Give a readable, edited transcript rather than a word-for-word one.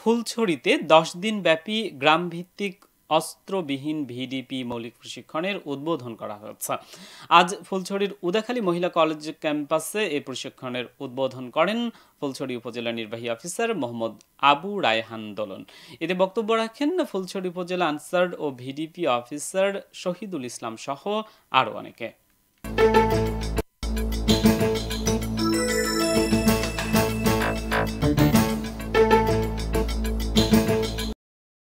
ফুলছড়িতে ১০ দিন ব্যাপী গ্রামভিত্তিক অস্ত্রবিহীন ভিডিপি মৌলিক প্রশিক্ষণের উদ্বোধন করা হয়েছে। আজ ফুলছড়ির উদাখালী মহিলা কলেজ ক্যাম্পাসে এই প্রশিক্ষণের উদ্বোধন করেন ফুলছড়ি উপজেলা নির্বাহী অফিসার মোহাম্মদ আবু রায়হান দোলন। এতে বক্তব্য রাখেন ফুলছড়ি উপজেলা আনসার ও ভিডিপি অফিসার শহীদুল ইসলাম সহ আরও অনেকে।